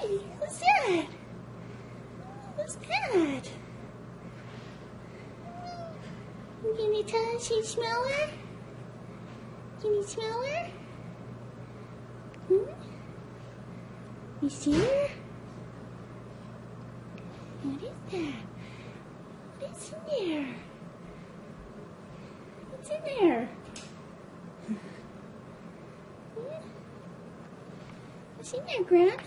Hey, what's that? What's that? Can you touch and smell her? Can you smell her? You see her? What is that? What's in there? What's in there? What's in there, Grant?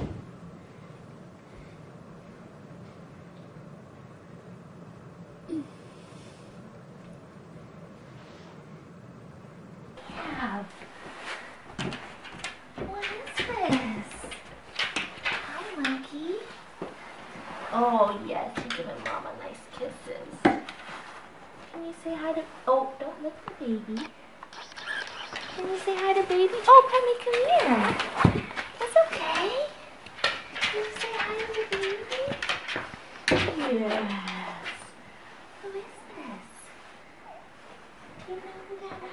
What is this? Hi, monkey. Oh, yes, you're giving Mama nice kisses. Can you say hi to... Oh, don't lick the baby. Can you say hi to baby? Oh, Pemmy, come here. That's okay. Can you say hi to the baby? Yes. Who is this? Do you know who that is?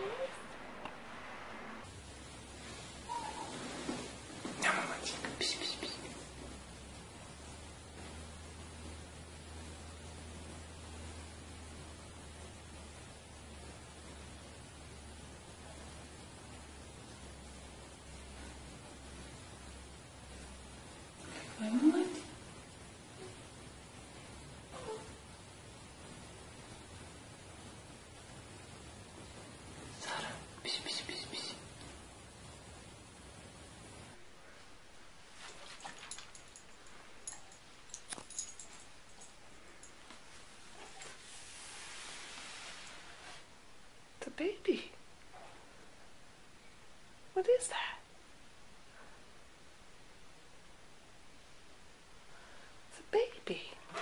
What? Sarah, pis, pis, pis, pis. The baby. What is that? The baby.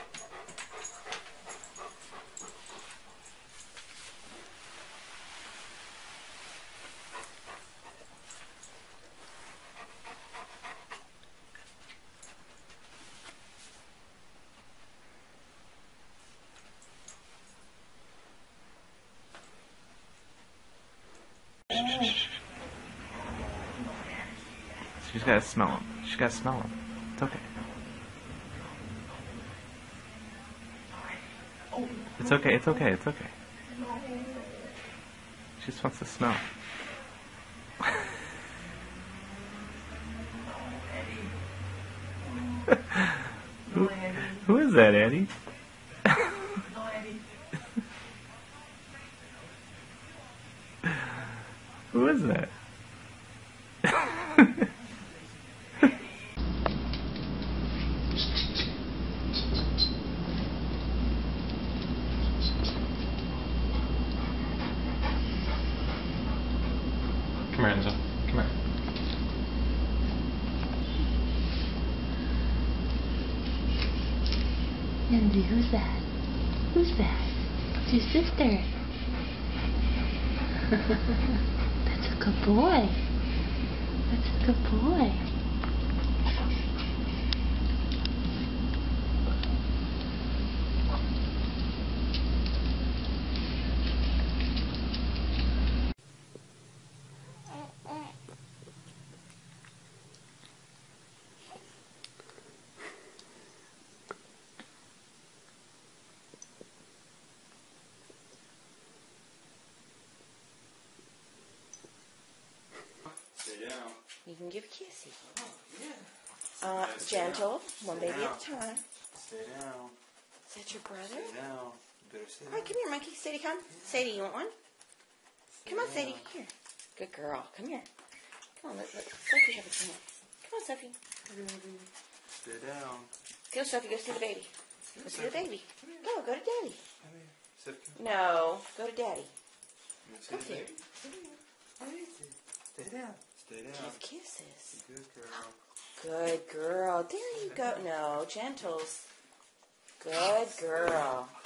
She's gotta smell him. She's gotta smell him. It's okay. It's okay, it's okay, it's okay. She just wants to smell. Who is that, Eddie? Who is that? Come here, Enzo. Come here. Lindsay, who's that? Who's that? It's your sister. That's a good boy. That's a good boy. You can give kissy. Gentle, one baby at a time. Stay down. Is that your brother? Stay down. You better stay down. All right, come here, monkey. Sadie, come. Sadie, you want one? Come on, Sadie. Here. Good girl. Come here. Come on, let Sophie have a chance. Come on, Sophie. Stay down. Go, Sophie. Go see the baby. Go see the baby. Go to Daddy. Come here. Sophie, come No, go to Daddy. see the Come here. baby. What is it? Stay down. Stay down. Give kisses. Good girl. Good girl. There you go. No, gentles. Good girl.